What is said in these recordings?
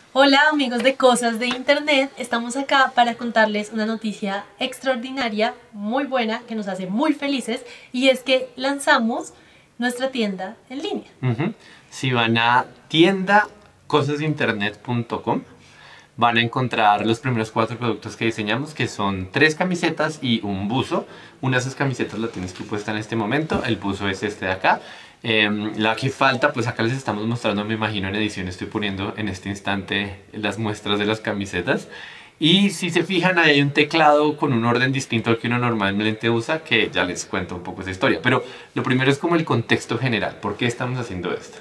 Hola amigos de Cosas de Internet, estamos acá para contarles una noticia extraordinaria, muy buena, que nos hace muy felices, y es que lanzamos nuestra tienda en línea. Si van a tiendacosasdeinternet.com van a encontrar los primeros 4 productos que diseñamos, que son 3 camisetas y un buzo. Una de esas camisetas la tienes tú puesta en este momento, el buzo es este de acá. La que falta, pues acá les estamos mostrando, me imagino en edición estoy poniendo en este instante las muestras de las camisetas. Y si se fijan, ahí hay un teclado con un orden distinto al que uno normalmente usa, que ya les cuento un poco esa historia. Pero lo primero es como el contexto general. ¿Por qué estamos haciendo esto?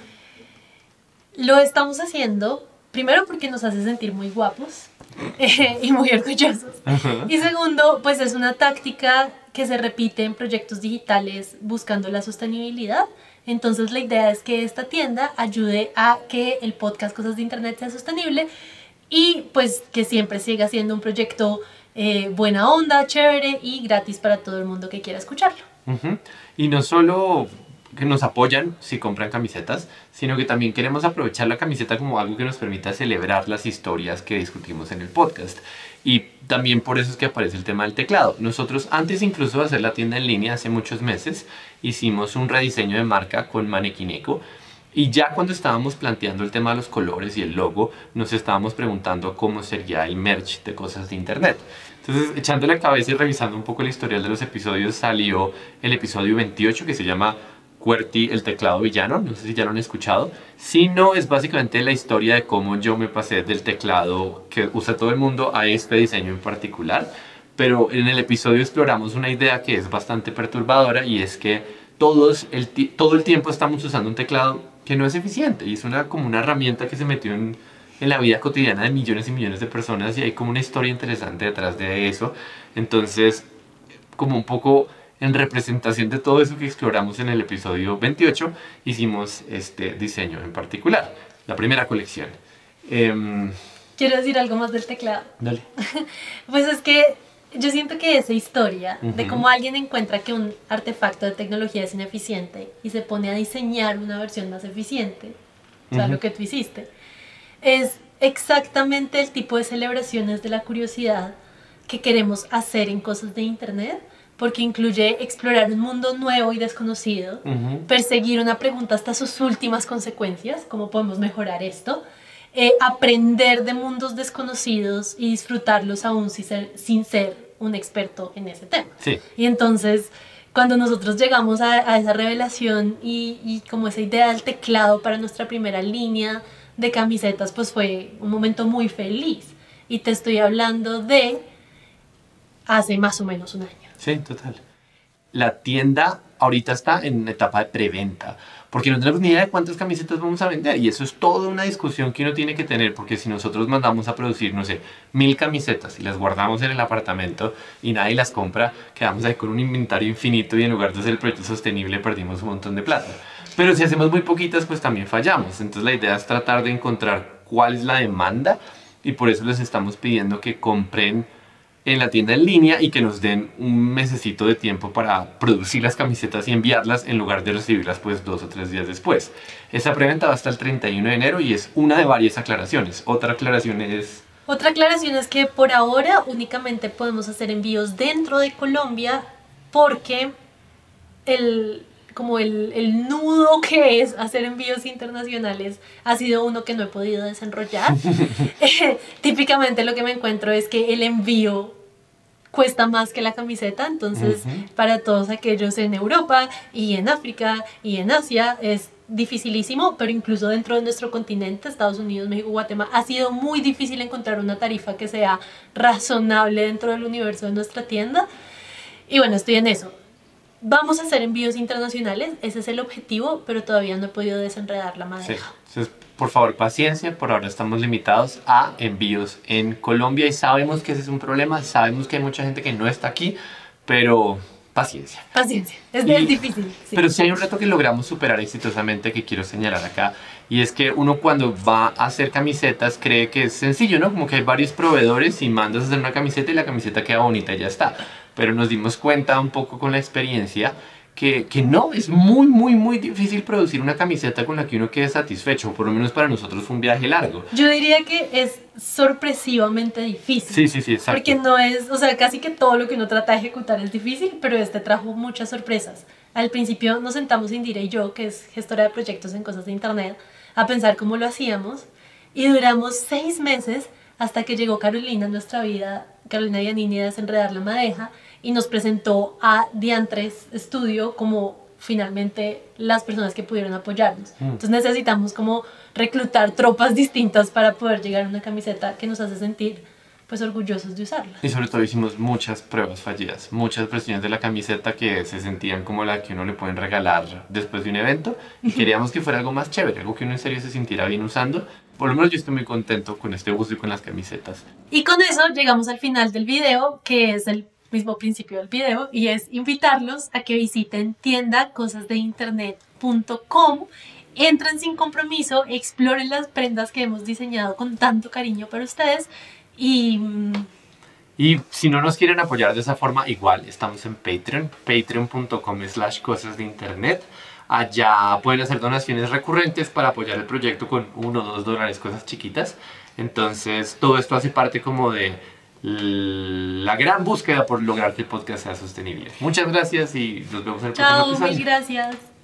Lo estamos haciendo primero porque nos hace sentir muy guapos y muy orgullosos. Y segundo, pues es una táctica que se repite en proyectos digitales buscando la sostenibilidad. Entonces la idea es que esta tienda ayude a que el podcast Cosas de Internet sea sostenible y pues que siempre siga siendo un proyecto buena onda, chévere y gratis para todo el mundo que quiera escucharlo. Y no solo que nos apoyan si compran camisetas, sino que también queremos aprovechar la camiseta como algo que nos permita celebrar las historias que discutimos en el podcast. Y también por eso es que aparece el tema del teclado. Nosotros, antes incluso de hacer la tienda en línea, hace muchos meses, hicimos un rediseño de marca con Manequineco. Y ya cuando estábamos planteando el tema de los colores y el logo, nos estábamos preguntando cómo sería el merch de Cosas de Internet. Entonces, echándole la cabeza y revisando un poco el historial de los episodios, salió el episodio 28 que se llama QWERTY, el teclado villano. No sé si ya lo han escuchado. Si no, es básicamente la historia de cómo yo me pasé del teclado que usa todo el mundo a este diseño en particular. Pero en el episodio exploramos una idea que es bastante perturbadora, y es que todo el tiempo estamos usando un teclado que no es eficiente, y es como una herramienta que se metió en la vida cotidiana de millones y millones de personas, y hay como una historia interesante detrás de eso. Entonces, como un poco en representación de todo eso que exploramos en el episodio 28, hicimos este diseño en particular, la primera colección. Quiero decir algo más del teclado. Dale. Pues es que yo siento que esa historia de cómo alguien encuentra que un artefacto de tecnología es ineficiente y se pone a diseñar una versión más eficiente, o sea, lo que tú hiciste, es exactamente el tipo de celebraciones de la curiosidad que queremos hacer en Cosas de Internet, porque incluye explorar un mundo nuevo y desconocido, perseguir una pregunta hasta sus últimas consecuencias, cómo podemos mejorar esto, aprender de mundos desconocidos y disfrutarlos aún sin ser un experto en ese tema. Sí. Y entonces, cuando nosotros llegamos a esa revelación y como esa idea del teclado para nuestra primera línea de camisetas, pues fue un momento muy feliz. Y te estoy hablando de hace más o menos un año. Sí, total. La tienda ahorita está en etapa de preventa, porque no tenemos ni idea de cuántas camisetas vamos a vender, y eso es toda una discusión que uno tiene que tener, porque si nosotros mandamos a producir, no sé, 1000 camisetas y las guardamos en el apartamento y nadie las compra, quedamos ahí con un inventario infinito y en lugar de hacer el proyecto sostenible perdimos un montón de plata. Pero si hacemos muy poquitas, pues también fallamos. Entonces la idea es tratar de encontrar cuál es la demanda, y por eso les estamos pidiendo que compren en la tienda en línea y que nos den un mesecito de tiempo para producir las camisetas y enviarlas, en lugar de recibirlas pues 2 o 3 días después. Esa preventa va hasta el 31 de enero y es una de varias aclaraciones. Otra aclaración es que por ahora únicamente podemos hacer envíos dentro de Colombia, porque el nudo que es hacer envíos internacionales ha sido uno que no he podido desenrollar. Típicamente lo que me encuentro es que el envío cuesta más que la camiseta, entonces para todos aquellos en Europa y en África y en Asia es dificilísimo, pero incluso dentro de nuestro continente, Estados Unidos, México, Guatemala, ha sido muy difícil encontrar una tarifa que sea razonable dentro del universo de nuestra tienda. Y bueno, estoy en eso. Vamos a hacer envíos internacionales, ese es el objetivo, pero todavía no he podido desenredar la madeja. Sí. Entonces, por favor, paciencia, por ahora estamos limitados a envíos en Colombia, y sabemos que ese es un problema, sabemos que hay mucha gente que no está aquí, pero paciencia. Paciencia, es difícil. Sí. Pero sí hay un reto que logramos superar exitosamente, que quiero señalar acá, y es que uno cuando va a hacer camisetas cree que es sencillo, ¿no? Como que hay varios proveedores y mandas a hacer una camiseta y la camiseta queda bonita y ya está. Pero nos dimos cuenta un poco con la experiencia que no, es muy, muy, muy difícil producir una camiseta con la que uno quede satisfecho. Por lo menos para nosotros fue un viaje largo. Yo diría que es sorpresivamente difícil. Sí, sí, sí, exacto. Porque no es, o sea, casi que todo lo que uno trata de ejecutar es difícil, pero este trajo muchas sorpresas. Al principio nos sentamos Indira y yo, que es gestora de proyectos en cosas de internet, a pensar cómo lo hacíamos y duramos 6 meses hasta que llegó Carolina a nuestra vida, Carolina Giannini de Desenredar la Madeja, y nos presentó a Diantres Studio como finalmente las personas que pudieron apoyarnos. Entonces necesitamos como reclutar tropas distintas para poder llegar a una camiseta que nos hace sentir pues orgullosos de usarla. Y sobre todo hicimos muchas pruebas fallidas, muchas versiones de la camiseta que se sentían como la que uno le pueden regalar después de un evento, y queríamos que fuera algo más chévere, algo que uno en serio se sintiera bien usando. Por lo menos yo estoy muy contento con este uso y con las camisetas. Y con eso llegamos al final del video, que es el mismo principio del video, y es invitarlos a que visiten tiendacosasdeinternet.com, entren sin compromiso, exploren las prendas que hemos diseñado con tanto cariño para ustedes y si no nos quieren apoyar de esa forma, igual estamos en Patreon, patreon.com/cosas de internet. Allá pueden hacer donaciones recurrentes para apoyar el proyecto con $1 o $2, cosas chiquitas. Entonces todo esto hace parte como de la gran búsqueda por lograr que el podcast sea sostenible. Muchas gracias y nos vemos en el próximo episodio. Chao, mil gracias.